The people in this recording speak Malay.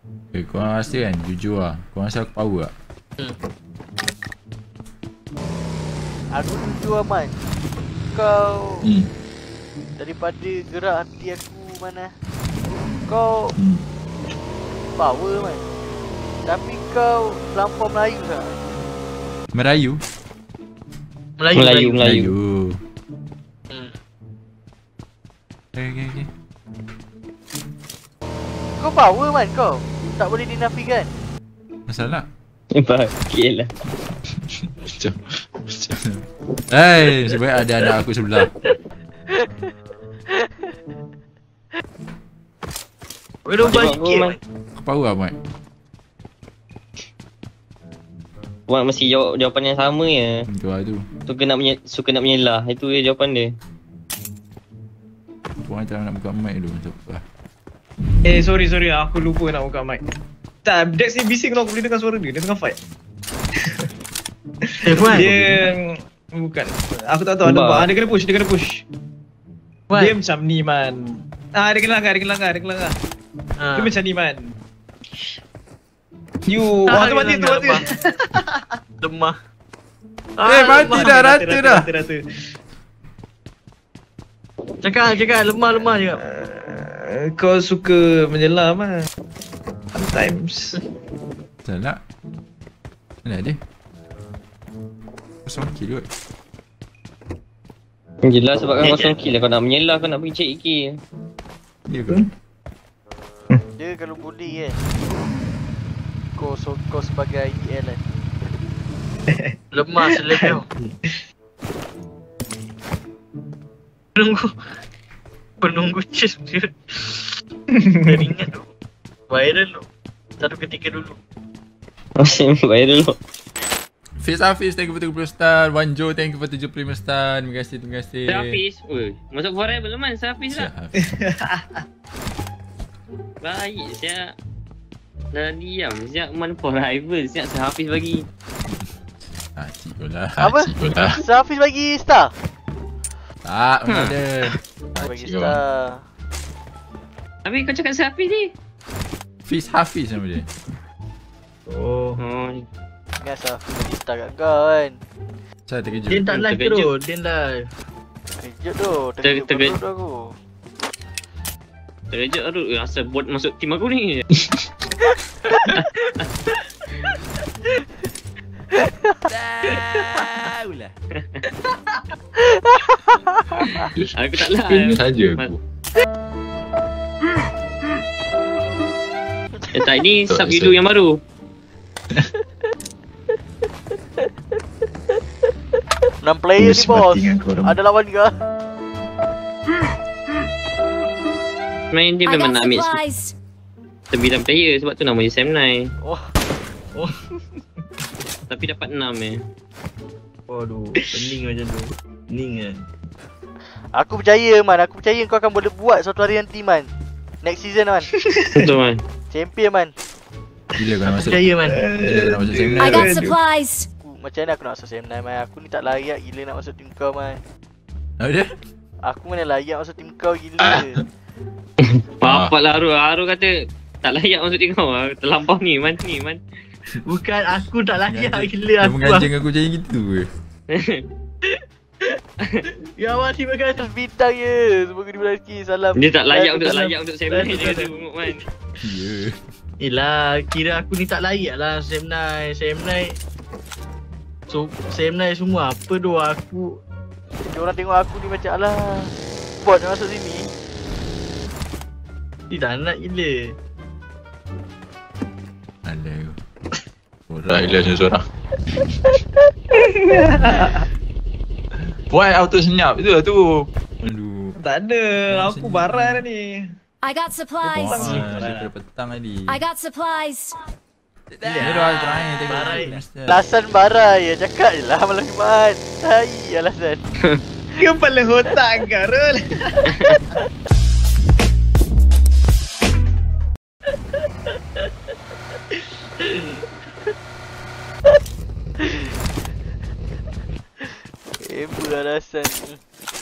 Korang rasa kan, jujur lah. Korang rasa aku power tak? Aku jujur Man. Kau daripada gerak hati aku mana, kau power Man. Tapi kau terlampau Melayu tak? Merayu? Melayu. Okay. Kau power Man kau. Tak boleh dinafikan. Masalah? Bakil lah. Hei, sebenarnya ada anak aku sebelah. Berubah sikit Man. Kau power lah, Mat? Mak mesti jawab jawapan yang sama je. Itu lah tu. Suka nak menyelah. Itu je jawapan dia. Korang tak nak buka mic dulu. Sorry aku lupa nak buka mic. Tak, Dex ni bising tau, aku boleh dengar suara dia tengah fight. Dia bukan. Aku tak tahu ada bug. Dia kena push. Dia macam ni Man. Dia kena langgar. Dia macam ni Man. Tu mati. Lemah. Mati dah, rata dah. Cakap lemah je. Kau suka menyelam Man. Sometimes. Salah. Mana dia? Kosong kill kot. Yelah sebab kan kosong kill lah. Kau nak menyelah, kau nak pergi check kill. Dia kot. Dia kalau boleh kan, kau sebagai EL kan. Lemah selebih. Penunggu chase dia. Teringat tu. Viral tu. Satu ketika dulu. Masih viral tu. Fiz Hafiz, thank you for 30 star. Wanjo, thank you for 75 star. Terima kasih. Hafiz. Masuk forever lah Man. Hafiz lah. Baik siap. Dah diam. Siap Man forever. Siap Hafiz bagi. Cik lah. Apa? Hafiz bagi star? Tak, mana ada. Bagi star. Habis kau cakap Hafiz ni? Fiz Hafiz nama dia. Oh. Ingat Hafiz bagi star kat kau kan. Saya terkejut. Dia tak live terus. Dia live. Terkejut tu. Terkejut perut aku. Terkejut tu. Asal bot masuk tim aku ni. Tahu lah. Aku tak live. Saja aku. Tak, ini sub dulu yang baru. Enam player ni bos. Ada lawan ke? Main dia memang nak ambil 9 player sebab tu nama dia Sam 9. Oh. Tapi dapat 6 Waduh, pening macam tu. Pening kan. Aku percaya Man, aku percaya kau akan boleh buat suatu hari nanti Man. Next season Man. Betul Man. Champion Man. Bila kau nak masuk? Percaya Man. Bila kau nak masuk Sam 9? I got supplies. Macam mana aku nak masuk Sam 9 Man? Aku ni tak layak gila nak masuk tim kau Man. Apa dia? Aku mana layak masuk tim kau gila. Bapak lah Haru kata tak layak masuk tim kau. Terlampau ni Man. Bukan aku tak layak gila Dia aku. mengancing aku macam gitu ke? Ya Allah, terima kasih atas bintang je. Semoga diberi rezeki. Salam. Dia tak layak untuk Sam 9 dia kata Man. Ya. Yelah, kira aku ni tak layak lah Sam 9. So, Sam 9 semua apa tu aku. Dia orang tengok aku ni macam alah, bot nak masuk sini. Dia tak nak gila. Ada aku. Orang gila macam seorang. Buat auto senyap tu lah tu. Aduh. Tak ada. Aku barai dah ni. I got supplies. Daripada petang tadi. I got supplies. Ni dah terakhir tengok. Alasan barai ya, cakap je lah malam Jumaat. Tai alasan. Kepala otak Karul. Apa alasan